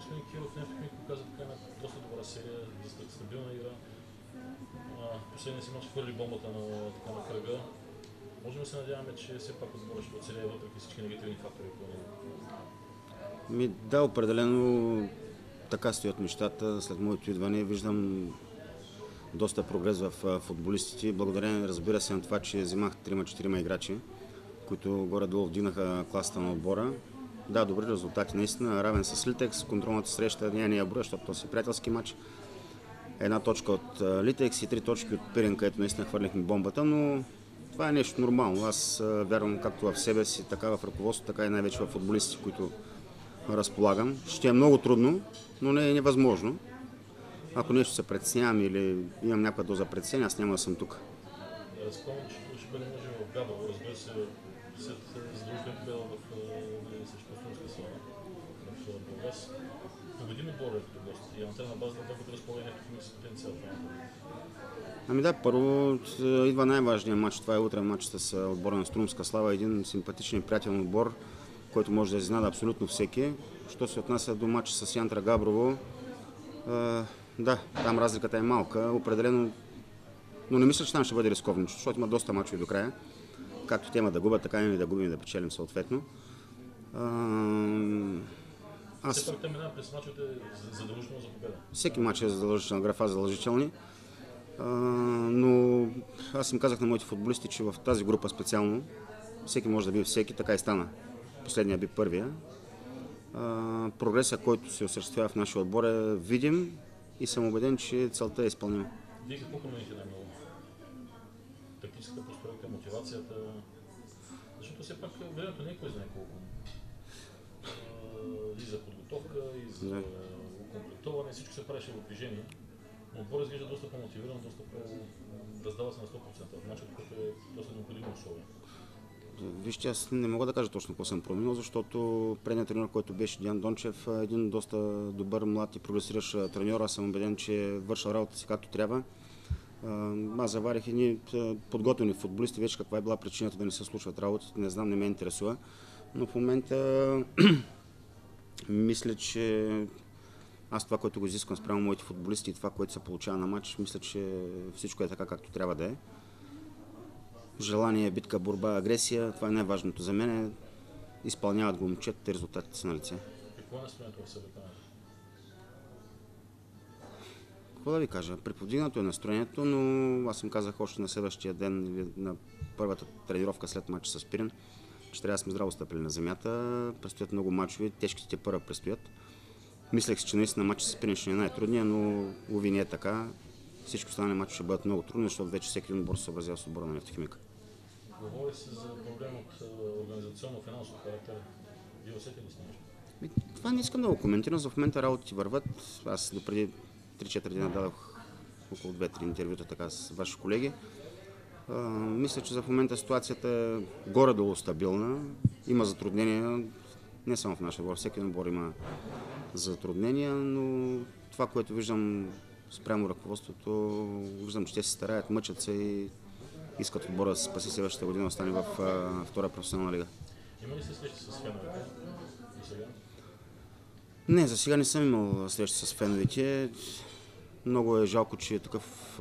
господин Киров Нефтохимик показа така една доста добра серия, стабилна игра. Последния си мач хвърли бомбата на кръга. Можем да се надяваме, че все пак отборът ще оцелее въпреки всички негативни фактори по него. Да, определено така стоят нещата. След моето идване виждам доста прогрес в футболистите. Благодарение, разбира се, на това, че взимах 3-4 играчи, които горе-долу вдигнаха класата на отбора. Да, добри резултати, наистина. Равен с Литекс, контролната среща не я броя, защото този е приятелски матч. 1 точка от Литекс и 3 точки от Пирин, където наистина хвърлихме бомбата, но това е нещо нормално. Аз вярвам както в себе си, така в ръководството, така и най-вече в футболистите, които разполагам. Ще е много трудно, но не е невъзможно. Ако нещо се притеснявам или имам някаква доза притеснение, аз няма да съм тук. Разпомням, че ще бъде нужен в Габрово, разбира се, след задължителен победа в Сръбска слава в Бургас. Победим отбора като гост и на база на това, като разполага Нефтохимик с потенциал. Да, първо идва най-важният матч. Това е утре матч с отбора на Струмска слава. Един симпатичен и приятелен отбор, който може да изненада абсолютно всеки. Що се отнася до матча с Янтра Габрово, да, там разликата е малка, определено, но не мисля, че там ще бъде рисковно, защото има доста мачове до края. Както те има да губят, така и да губим и да печелим съответно. Все пак те минава през мачовете задължително за победа. Всеки мач е задължителна, графа задължителни. Но аз им казах на моите футболисти, че в тази група специално всеки може да бие всеки, така и стана. Последния би първия. Прогреса, който се осъществява в нашия отбор е видим и съм убеден, че целта е изпълнима. Вие какво промените най-много? Тактическа постройка, мотивацията? Защото все пак времето не е кой знае колко. И за подготовка, и за окомплектоване, всичко се правеше в движение. Но отборът изглежда доста по-мотивиран, доста по-раздава се на 100% в начинът, който е доста необходимо условие. Вижте, аз не мога да кажа точно какво съм променил, защото предният треньор, който беше Диан Дончев, един доста добър, млад и прогресиращ треньор. Аз съм убеден, че е вършил работата си както трябва. Аз заварих едни подготвени футболисти, вече каква е била причината да не се случват работите, не знам, не ме интересува. Но в момента мисля, че аз това, което го изисквам спрямо моите футболисти и това, което се получава на матч, мисля, че всичко е така, както трябва да е. Желание, битка, борба, агресия, това е най-важното за мен. Изпълняват го момчетата и резултатите са на лице. Какво е настроението в събитането? Какво да ви кажа? Приподигнато е настроението, но аз им казах още на следващия ден, на първата тренировка след матча с Пирин, че трябва да сме здраво стъпили на земята. Предстоят много мачове, тежките първа предстоят. Мислех си, че наистина матчът с Пирин ще е най-трудния, но уви не е така. Всички останали мачове ще бъдат много трудни, защото вече всеки един отбор се съобразява с отбора на Нефтохимик. Говори се за проблем от организационно-финансов характер. Вие усетили ли сте нещо? Това не искам да го коментирам. За в момента работите върват. Аз допреди 3-4 дни дадох около 2-3 интервюта така с ваши колеги. Мисля, че за в момента ситуацията е горе-долу стабилна. Има затруднения, не само в нашия отбор, всеки отбор има затруднения, но това, което виждам спрямо ръководството, виждам, че те се стараят, мъчат се и искат отбора да се спаси следващата година, остане в втора професионална лига. Има ли се срещи с феновете до сега? Не, за сега не съм имал срещи с феновете. Много е жалко, че такъв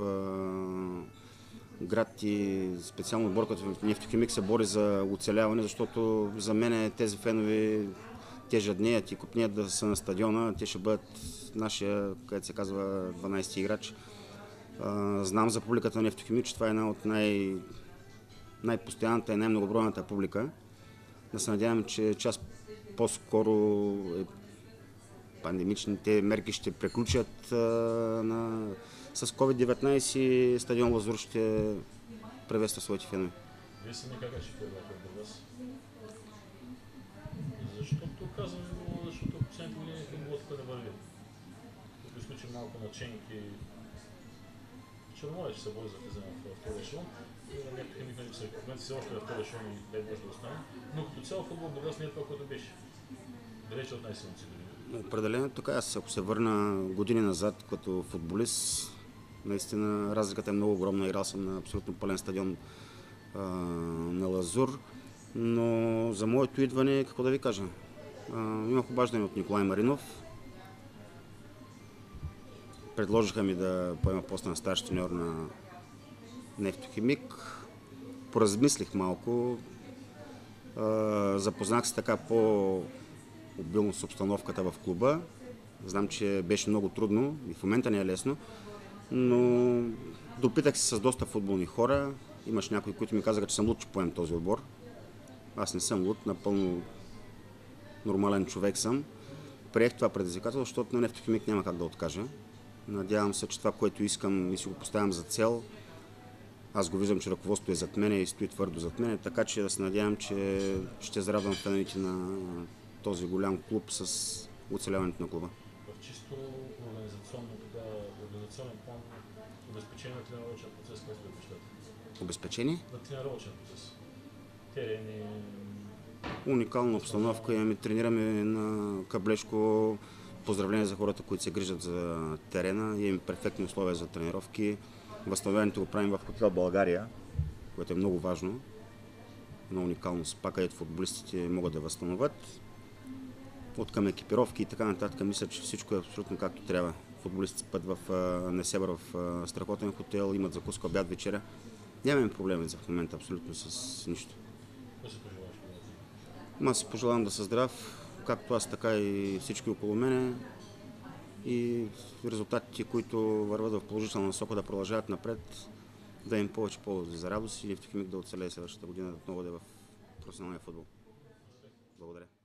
град и специално отбор като Нефтохимик се бори за оцеляване, защото за мен тези фенове те жаднеят и купнеят да са на стадиона. Те ще бъдат нашия, където се казва, 12-ти играч. Знам за публиката на Нефтохимик, че това е една от най-постоянната и най-многобройната публика. Да се надявам, че час по-скоро пандемичните мерки ще приключат с COVID-19 и стадион Лазур ще приветства своите фенове. Вие сами как ще появате в Бургас? Защото последните години футболът тук не върви. Тук изключим малко наченки. Черноморец ще се бори за влизане в втори ешелон. Нефтохимик в момента все още в втори ешелон и дай може да остане. Но като цяло футбол в Бургас не е това, което беше. Далече от най-силните години. Определено така. Аз ако се върна години назад като футболист, наистина разликата е много огромна. Играл съм на абсолютно пълен стадион на Лазур. Но за моето идване, какво да ви кажа? Имах обаждане от Николай Маринов. Предложиха ми да поема поста на старши треньор на Нефтохимик. Поразмислих малко. Запознах се така по-обилно с обстановката в клуба. Знам, че беше много трудно и в момента не е лесно, но допитах се с доста футболни хора. Имаш някои, които ми казаха, че съм луд, че поем този отбор. Аз не съм луд, напълно нормален човек съм. Приех това предизвикателство, защото на Нефтохимик няма как да откажа. Надявам се, че това, което искам и си го поставям за цел, аз го виждам, че ръководството е зад мене и стои твърдо зад мене, така че да се надявам, че ще зарадвам феновете на този голям клуб с оцеляването на клуба. В чисто организационен план, обезпечение на тренировъчен процес, какво сте обещате? Обезпечение? На тренировъчен процес. Терени... Уникална обстановка. Тренираме на Каблешко. Поздравления за хората, които се грижат за терена. Имаме перфектни условия за тренировки. Възстановяването го правим в хотел България, което е много важно. Много уникално спа, където футболистите могат да възстановят. От към екипировки и така нататък. Мисля, че всичко е абсолютно както трябва. Футболистите спят в Несебър, в страхотен хотел, имат закуска, обяд, вечеря. Нямаме проблеми за в момента абсолютно с нищо. Какво си пожелаваш? Аз си пожелавам да съм здрав, както аз, така и всички около мене. И резултатите, които върват в положителна насока, да продължават напред, да им повече поводи за радост и Нефтохимик да оцелее следващата година, да отново да е в професионалния футбол. Благодаря.